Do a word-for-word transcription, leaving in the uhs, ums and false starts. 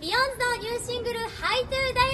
ビヨンズのニューシングル「ハイトゥー大